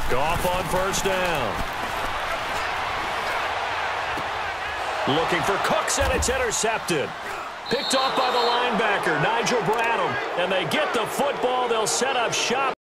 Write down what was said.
Goff on first down. Looking for Cooks, and it's intercepted. Picked off by the linebacker, Nigel Bradham. And they get the football. They'll set up shop.